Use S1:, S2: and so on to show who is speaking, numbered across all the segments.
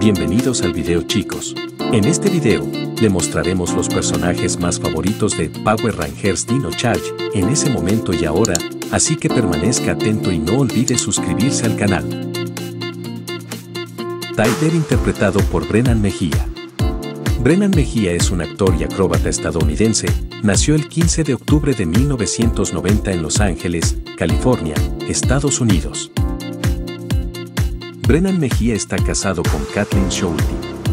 S1: Bienvenidos al video, chicos. En este video, le mostraremos los personajes más favoritos de Power Rangers Dino Charge en ese momento y ahora, así que permanezca atento y no olvide suscribirse al canal. Tyler, interpretado por Brennan Mejía. Brennan Mejía es un actor y acróbata estadounidense. Nació el 15 de octubre de 1990 en Los Ángeles, California, Estados Unidos. Brennan Mejía está casado con Kathleen Schulte.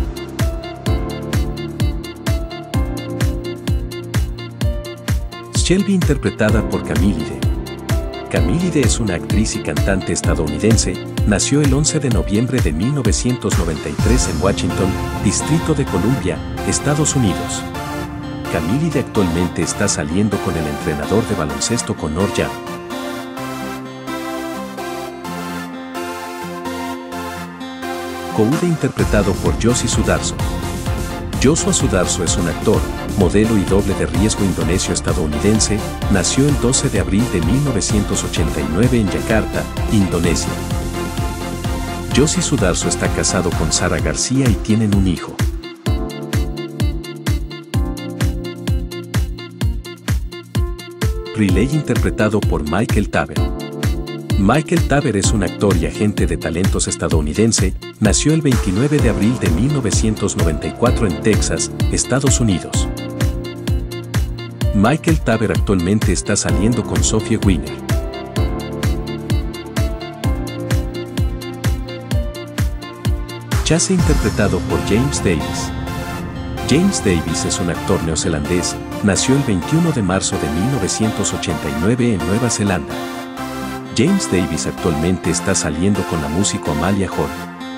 S1: Shelby, interpretada por Camillide. Camillide es una actriz y cantante estadounidense. Nació el 11 de noviembre de 1993 en Washington, Distrito de Columbia, Estados Unidos. Camillide actualmente está saliendo con el entrenador de baloncesto Conor Young. Koude, interpretado por Josie Sudarso. Joshua Sudarso es un actor, modelo y doble de riesgo indonesio-estadounidense. Nació el 12 de abril de 1989 en Yakarta, Indonesia. Josie Sudarso está casado con Sara García y tienen un hijo. Riley, interpretado por Michael Taber. Michael Taber es un actor y agente de talentos estadounidense. Nació el 29 de abril de 1994 en Texas, Estados Unidos. Michael Taber actualmente está saliendo con Sophie Wiener. Chase, interpretado por James Davis. James Davis es un actor neozelandés. Nació el 21 de marzo de 1989 en Nueva Zelanda. James Davis actualmente está saliendo con la músico Amalia Hall.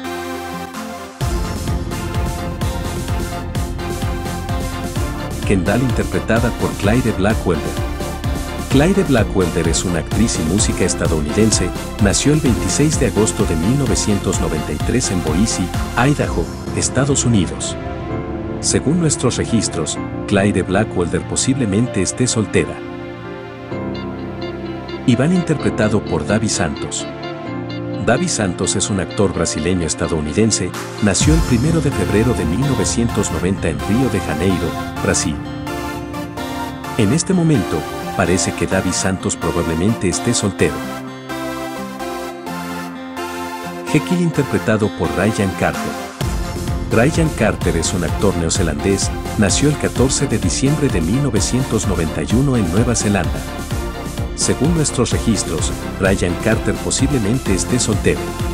S1: Kendall, interpretada por Clyde Blackwelder. Clyde Blackwelder es una actriz y música estadounidense. Nació el 26 de agosto de 1993 en Boise, Idaho, Estados Unidos. Según nuestros registros, Clyde Blackwelder posiblemente esté soltera. Iván, interpretado por Davi Santos. Davi Santos es un actor brasileño-estadounidense. Nació el 1 de febrero de 1990 en Río de Janeiro, Brasil. En este momento, parece que Davi Santos probablemente esté soltero. Jekyll, interpretado por Ryan Carter. Ryan Carter es un actor neozelandés. Nació el 14 de diciembre de 1991 en Nueva Zelanda. Según nuestros registros, Ryan Carter posiblemente esté soltero.